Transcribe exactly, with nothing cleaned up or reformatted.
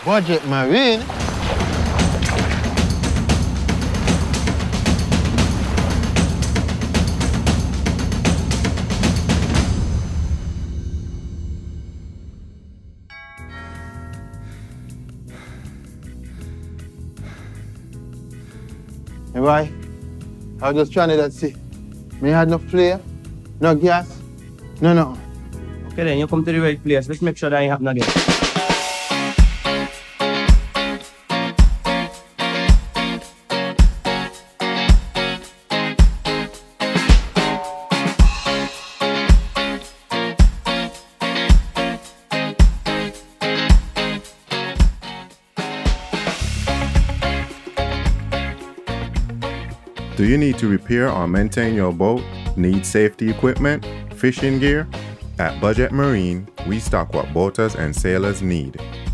Budget Marine? Hey, boy, I was just trying to see. Me had no flare, no gas, no no. Okay then, you come to the right place. Let's make sure that ain't happen again. Do you need to repair or maintain your boat? Need safety equipment? Fishing gear? At Budget Marine, we stock what boaters and sailors need.